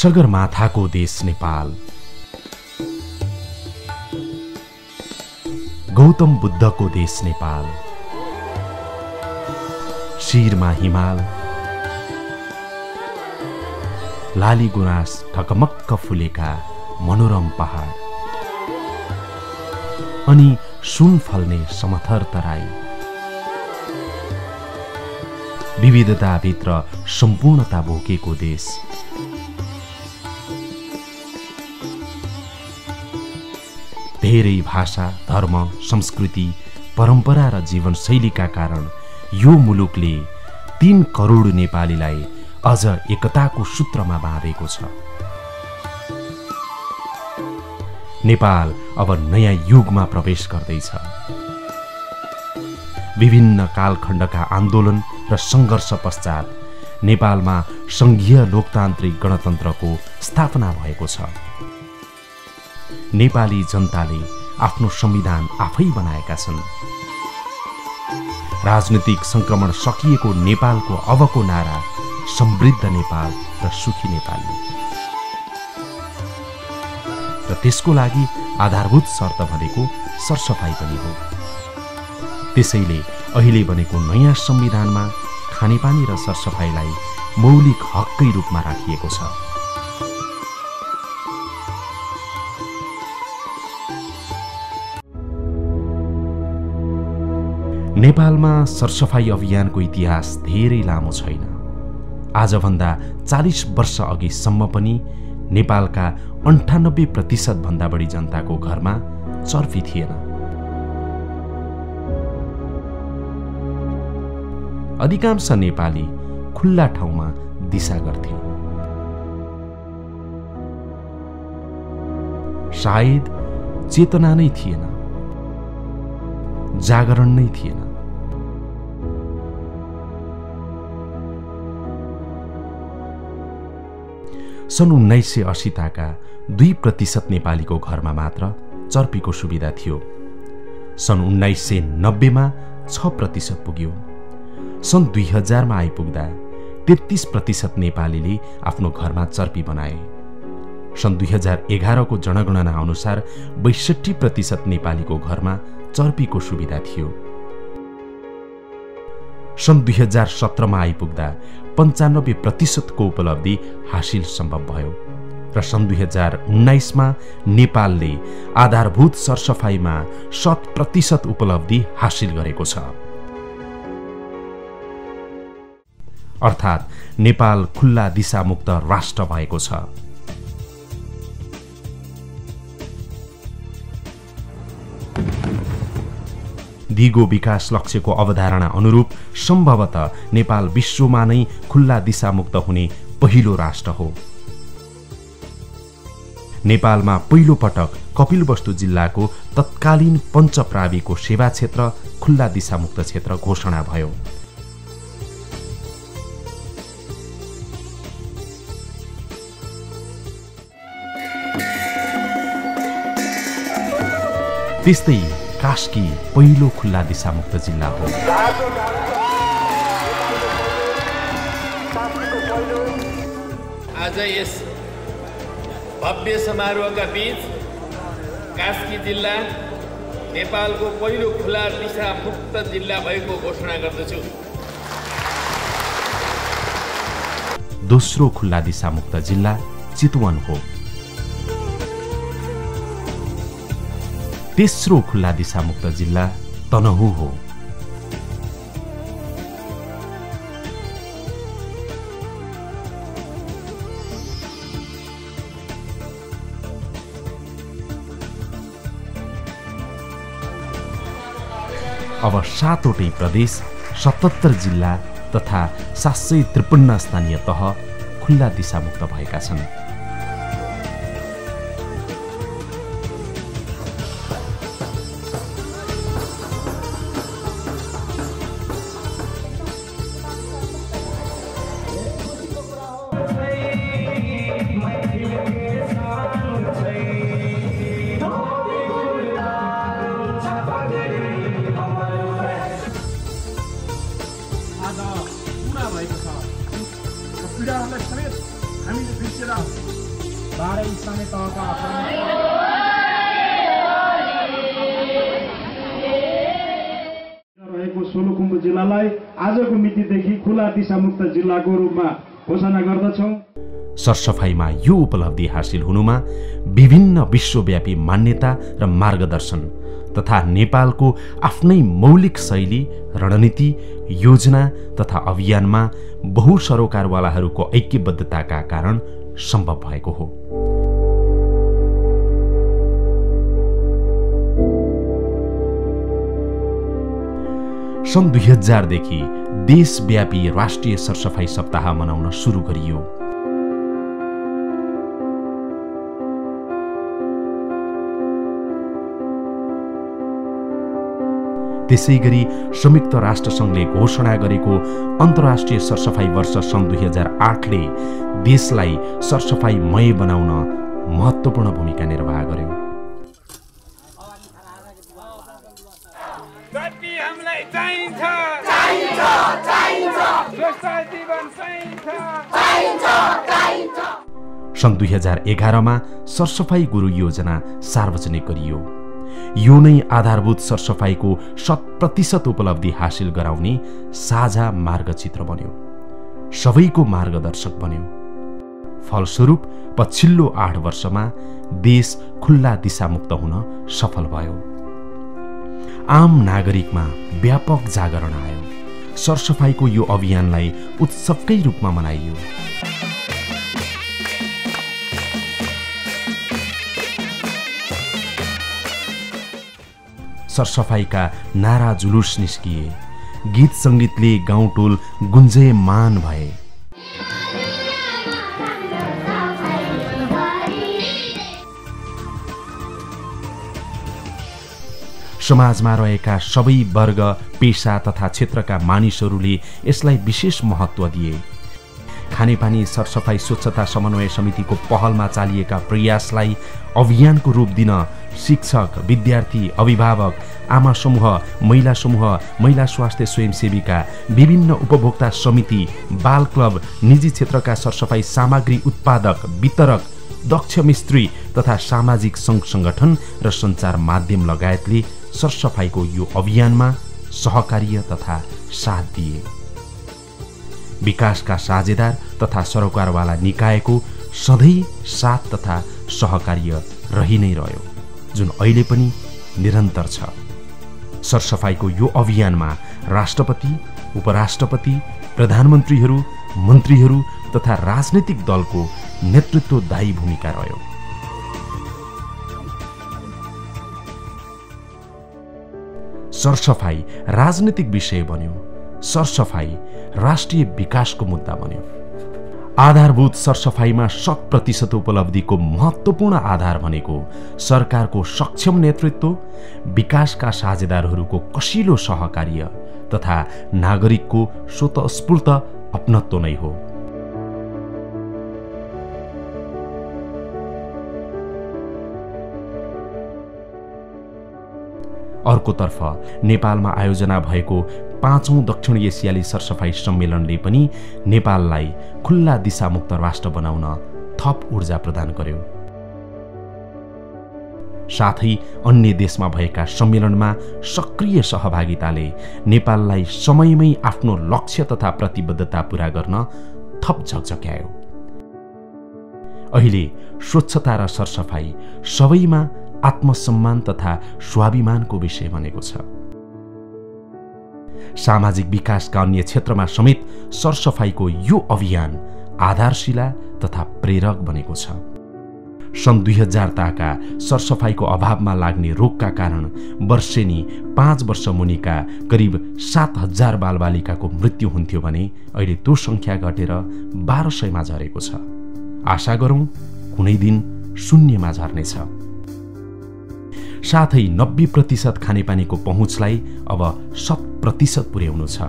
सगरमाथाको देश नेपाल, गौतम बुद्धको देश नेपाल, शिरमा हिमाल, लाली गुराँस ढकमक्क फुलेका मनोरम पहाड अनि सुन फल्ने समथर तराई, विविधताभित्र सम्पूर्णता भोकेको देश। धेरै भाषा, धर्म, संस्कृति, परम्परा र जीवनशैलीका कारण यो मुलुकले 3 करोड नेपालीलाई अझ एकताको सूत्रमा बाँधेको छ। नेपाल अब नयाँ युगमा प्रवेश गर्दैछ। विभिन्न कालखण्डका आन्दोलन र सङ्घर्ष पश्चात नेपालमा संघीय लोकतान्त्रिक गणतन्त्रको स्थापना भएको छ। नेपाली जनताले आफ्नो संविधान आफै बनाएका छन्। राजनीतिक संक्रमण सकिएको नेपालको अबको नारा समृद्ध नेपाल र सुखी नेपाली, र त्यसको लागि आधारभूत शर्त भनेको सरसफाई पनि हो। त्यसैले अहिले बनेको नयाँ संविधानमा खानेपानी र सरसफाईलाई मौलिक हककै रूपमा राखिएको छ। नेपालमा सरसफाई अभियानको इतिहास धेरै लामो छैन। आजभन्दा 40 वर्ष अघिसम्म पनि नेपालका 98% भन्दा बढी जनताको घरमा चर्पी थिएन। अधिकांश नेपाली खुल्ला ठाउँमा दिशा गर्थे। सायद चेतना नै थिएन, जागरण नै थिएन। सन् 1980 का 2% नेपालीको घरमा मात्र चर्पीको सुविधा थियो। सन् 1990 मा 6% पुग्यो। सन् 2000 मा आइपुग्दा 33% नेपालीले आफ्नो घरमा चर्पी बनाए। सन् 2011 को जनगणना अनुसार 62% नेपालीको घरमा चर्पीको सुविधा थियो। सन् 2017 मा आइपुग्दा 95% को उपलब्धि हासिल सम्भव भयो र सन् 2019 मा नेपालले आधारभूत सरसफाईमा 100% उपलब्धि हासिल गरेको छ। अर्थात् नेपाल खुल्ला दिशामुक्त राष्ट्र भएको छ। दिगो विकास लक्ष्यको अवधारणा अनुरूप सम्भवतः नेपाल विश्वमा नै खुल्ला दिशामुक्त हुने पहिलो राष्ट्र हो। नेपालमा पहिलो पटक कपिलवस्तु जिल्लाको तत्कालीन पञ्चप्राविको सेवा क्षेत्र खुल्ला दिशामुक्त क्षेत्र घोषणा भयो। त्यस्तै कास्की पहिलो खुल्ला दिशामुक्त जिल्ला हो। आज यस भव्य समारोहका बीच कास्की जिल्ला नेपालको पहिलो खुल्ला दिशामुक्त जिल्ला भएको घोषणा गर्दछु। दोस्रो खुल्ला दिशामुक्त जिल्ला चितवन हो। तेस्रो खुल्ला दिशामुक्त जिल्ला तनहु हो। अब 7वटै प्रदेश, 77 जिल्ला तथा 753 स्थानीय तह खुल्ला दिशामुक्त भएका छन्। पीडाहरूलाई समेत हामीले बिर्सेर 12 स्थानीय तहका रहेको सोलुखुम्बु जिल्लालाई आजको मितिदेखि खुला दिशामुक्त जिल्लाको रूपमा घोषणा गर्दछौँ। सरसफाइमा यो उपलब्धि हासिल हुनुमा विभिन्न विश्वव्यापी मान्यता र मार्गदर्शन तथा नेपालको आफ्नै मौलिक शैली, रणनीति, योजना तथा अभियानमा बहुसरोकारवालाहरूको ऐक्यबद्धताका कारण सम्भव भएको हो। सन् 2000 देखि देशव्यापी राष्ट्रिय सरसफाई सप्ताह मनाउन सुरु गरियो। त्यसैगरी संयुक्त राष्ट्रसङ्घले घोषणा गरेको अन्तर्राष्ट्रिय सरसफाई वर्ष सन् 2008 ले देशलाई सरसफाईमय बनाउन महत्त्वपूर्ण भूमिका निर्वाह गर्यो। सन् 2011 मा सरसफाई गुरु योजना सार्वजनिक गरियो। यो नै आधारभूत सरसफाईको 100% उपलब्धि हासिल गराउने साझा मार्गचित्र बन्यो, सबैको मार्गदर्शक बन्यो। फलस्वरूप पछिल्लो 8 वर्षमा देश खुल्ला दिशामुक्त हुन सफल भयो। आम नागरिकमा व्यापक जागरण आयो। सरसफाईको यो अभियानलाई उत्सवकै रूपमा मनाइयो। सरसफाईका नारा जुलुस निस्किए, गीत संगीतले गाउँटोल गुन्जयमान भए। समाजमा रहेका सबै वर्ग, पेशा तथा क्षेत्रका मानिसहरूले यसलाई विशेष महत्त्व दिए। खानेपानी सरसफाई स्वच्छता समन्वय समितिको पहलमा चालिएका प्रयासलाई अभियानको रूप दिन शिक्षक, विद्यार्थी, अभिभावक, आमा समूह, महिला स्वास्थ्य स्वयंसेविका, विभिन्न उपभोक्ता समिति, बाल क्लब, निजी क्षेत्रका सरसफाई सामग्री उत्पादक, वितरक, दक्ष मिस्त्री तथा सामाजिक सङ्घ संगठन र सञ्चार माध्यम लगायतले सरसफाईको यो अभियानमा सहकार्य तथा साथ दिए। विकासका साझेदार तथा सरोकारवाला निकायको सधैँ साथ तथा सहकार्य रहि नै रह्यो, जुन अहिले पनि निरन्तर छ। सरसफाईको यो अभियानमा राष्ट्रपति, उपराष्ट्रपति, प्रधानमन्त्रीहरू, मन्त्रीहरू तथा राजनैतिक दलको नेतृत्वदायी भूमिका रह्यो। सरसफाई राजनीतिक विषय बन्यो। सरसफाई राष्ट्रिय विकासको मुद्दा बन्यो। आधारभूत सरसफाईमा 100% उपलब्धिको महत्त्वपूर्ण आधार भनेको सरकारको सक्षम नेतृत्व, विकासका साझेदारहरूको कसिलो सहकार्य तथा नागरिकको स्वतःस्फूर्त अपनत्व नै हो। अर्कोतर्फ नेपालमा आयोजना भएको 5औं दक्षिण एसियाली सरसफाई सम्मेलनले पनि नेपाललाई खुल्ला दिशामुक्त राष्ट्र बनाउन थप ऊर्जा प्रदान गर्यो। साथै अन्य देशमा भएका सम्मेलनमा सक्रिय सहभागिताले नेपाललाई समयमै आफ्नो लक्ष्य तथा प्रतिबद्धता पूरा गर्न थप झकझक्यायो। अहिले स्वच्छता र सरसफाई सबैमा आत्मसम्मान तथा स्वाभिमानको विषय बनेको छ। सामाजिक विकासका अन्य क्षेत्रमा समेत सरसफाईको यो अभियान आधारशिला तथा प्रेरक बनेको छ। सन् 2000 ताका सरसफाईको अभावमा लाग्ने रोगका कारण वर्षेनी 5 वर्ष मुनिका करिब 7000 बालबालिकाको मृत्यु हुन्थ्यो भने अहिले त्यो संख्या घटेर 1200 मा झरेको छ। आशा गरौँ कुनै दिन शून्यमा झर्नेछ। साथै 90% खानेपानीको पहुँचलाई अब 100% पुर्याउनु छ।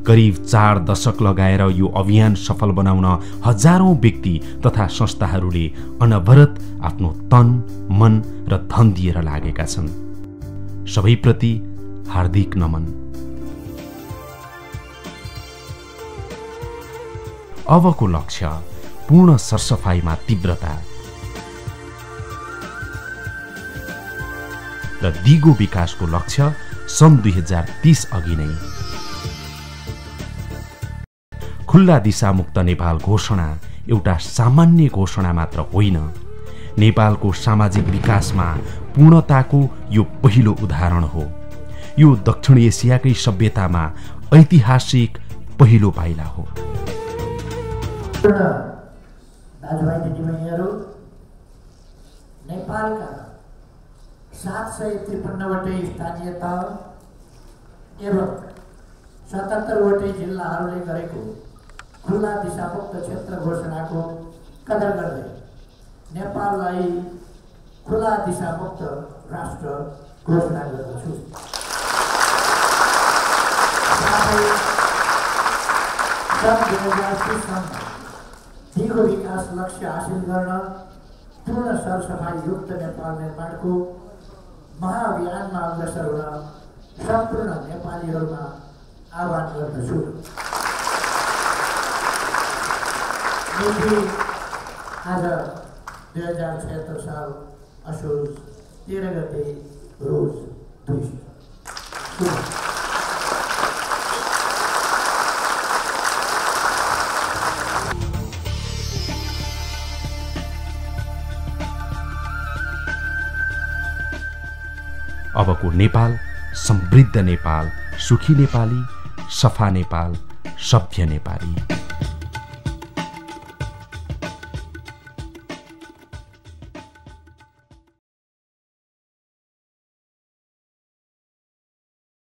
करिब 4 दशक लगाएर यो अभियान सफल बनाउन हजारौं व्यक्ति तथा संस्थाहरूले अनवरत आफ्नो तन, मन र धन दिएर लागेका छन्। सबैप्रति हार्दिक नमन। अबको लक्ष्य पूर्ण सरसफाइमा तीव्रता र दिगो विकासको लक्ष्य सन् 2030 अघि नै। खुल्ला दिशामुक्त नेपाल घोषणा एउटा सामान्य घोषणा मात्र होइन, नेपालको सामाजिक विकासमा पूर्णताको यो पहिलो उदाहरण हो। यो दक्षिण एसियाकै सभ्यतामा ऐतिहासिक पहिलो पाइला हो। दाजुभाइ दिदीबहिनीहरू, नेपालका 753 वटै स्थानीय तह एवं 77 वटै जिल्लाहरूले गरेको खुल्ला दिशामुक्त क्षेत्र घोषणाको कदर गर्दै नेपाललाई खुल्ला दिशामुक्त राष्ट्र घोषणा गर्दछु। सन् 2030 दिगो विकास लक्ष्य हासिल गर्न पूर्ण सरसफाई युक्त नेपाल निर्माणको महाअभियानमा अग्रसर हुन सम्पूर्ण नेपालीहरूमा आह्वान गर्दछु। आज 2076 साल असोज 13 गते रोज 2 अबको नेपाल समृद्ध नेपाल, सुखी नेपाली, सफा नेपाल, सभ्य नेपाली।